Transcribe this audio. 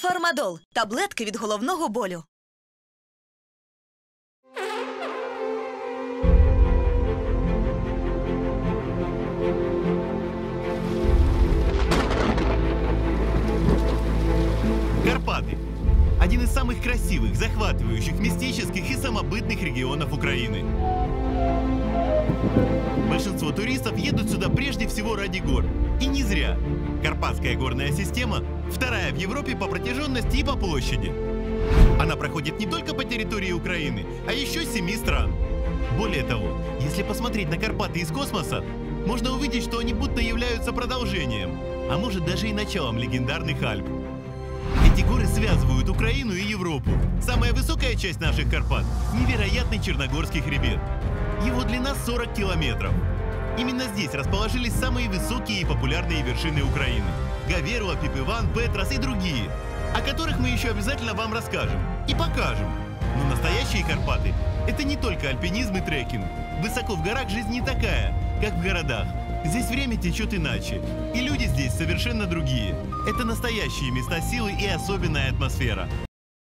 Фармадол – таблетки від головного болю. Карпаты – один из самых красивых, захватывающих, мистических и самобытных регионов Украины. Большинство туристов едут сюда прежде всего ради гор. И не зря. Карпатская горная система – вторая в Европе по протяженности и по площади. Она проходит не только по территории Украины, а еще 7 стран. Более того, если посмотреть на Карпаты из космоса, можно увидеть, что они будто являются продолжением, а может даже и началом легендарных Альп. Эти горы связывают Украину и Европу. Самая высокая часть наших Карпат – невероятный Черногорский хребет. Его длина 40 километров. Именно здесь расположились самые высокие и популярные вершины Украины – Гаверла, Пипиван, Петрос и другие, о которых мы еще обязательно вам расскажем и покажем. Но настоящие Карпаты – это не только альпинизм и трекинг. Высоко в горах жизнь не такая, как в городах. Здесь время течет иначе, и люди здесь совершенно другие. Это настоящие места силы и особенная атмосфера.